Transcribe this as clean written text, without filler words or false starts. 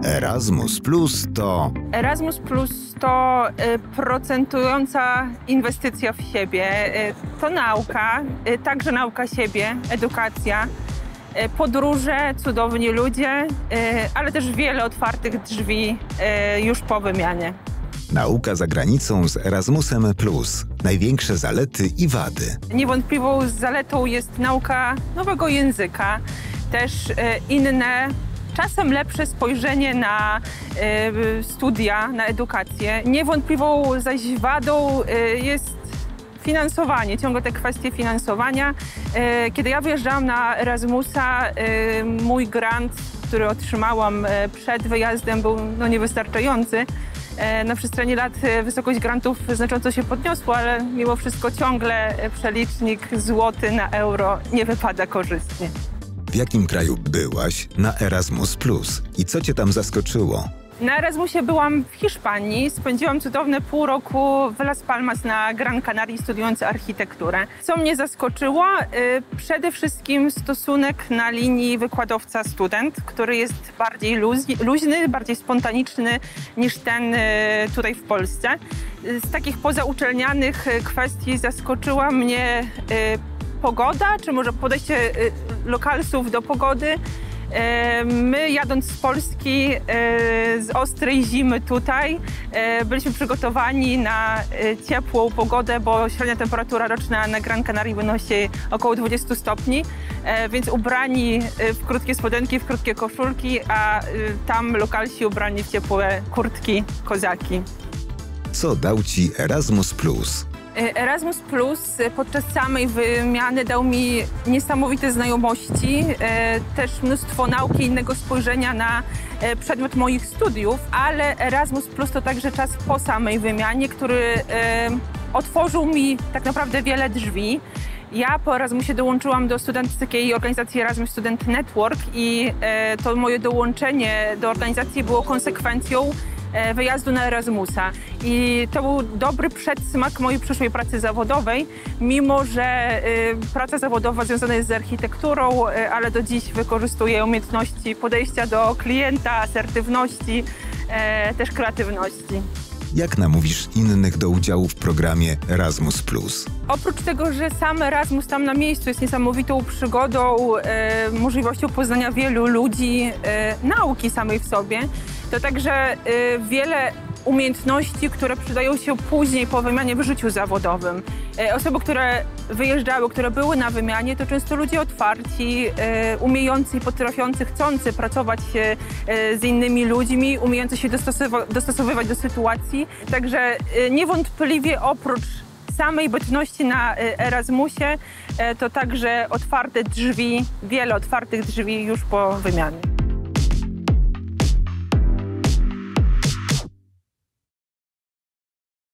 Erasmus Plus to... Erasmus Plus to procentująca inwestycja w siebie. To nauka, także nauka siebie, edukacja, podróże, cudowni ludzie, ale też wiele otwartych drzwi już po wymianie. Nauka za granicą z Erasmusem Plus. Największe zalety i wady. Niewątpliwą zaletą jest nauka nowego języka, też inne, czasem lepsze spojrzenie na studia, na edukację. Niewątpliwą zaś wadą jest finansowanie, ciągle te kwestie finansowania. Kiedy ja wyjeżdżałam na Erasmusa, mój grant, który otrzymałam przed wyjazdem, był niewystarczający. Na przestrzeni lat wysokość grantów znacząco się podniosła, ale mimo wszystko ciągle przelicznik złoty na euro nie wypada korzystnie. W jakim kraju byłaś na Erasmus Plus i co cię tam zaskoczyło? Na Erasmusie byłam w Hiszpanii, spędziłam cudowne pół roku w Las Palmas na Gran Canaria, studiując architekturę. Co mnie zaskoczyło? Przede wszystkim stosunek na linii wykładowca-student, który jest bardziej luźny, bardziej spontaniczny niż ten tutaj w Polsce. Z takich pozauczelnianych kwestii zaskoczyła mnie pogoda, czy może podejście lokalsów do pogody. My, jadąc z Polski, z ostrej zimy tutaj, byliśmy przygotowani na ciepłą pogodę, bo średnia temperatura roczna na Gran Canaria wynosi około 20 stopni, więc ubrani w krótkie spodenki, w krótkie koszulki, a tam lokalsi ubrani w ciepłe kurtki, kozaki. Co dał ci Erasmus Plus? Erasmus Plus podczas samej wymiany dał mi niesamowite znajomości, też mnóstwo nauki i innego spojrzenia na przedmiot moich studiów, ale Erasmus Plus to także czas po samej wymianie, który otworzył mi tak naprawdę wiele drzwi. Ja po Erasmusie dołączyłam do studenckiej organizacji Erasmus Student Network i to moje dołączenie do organizacji było konsekwencją wyjazdu na Erasmusa. I to był dobry przedsmak mojej przyszłej pracy zawodowej, mimo że praca zawodowa związana jest z architekturą, ale do dziś wykorzystuję umiejętności podejścia do klienta, asertywności, też kreatywności. Jak namówisz innych do udziału w programie Erasmus Plus? Oprócz tego, że sam Erasmus tam na miejscu jest niesamowitą przygodą, możliwością poznania wielu ludzi, nauki samej w sobie, to także wiele umiejętności, które przydają się później po wymianie w życiu zawodowym. Osoby, które wyjeżdżały, które były na wymianie, to często ludzie otwarci, umiejący i potrafiący, chcący pracować z innymi ludźmi, umiejący się dostosowywać do sytuacji. Także niewątpliwie oprócz samej bytności na Erasmusie, to także otwarte drzwi, wiele otwartych drzwi już po wymianie.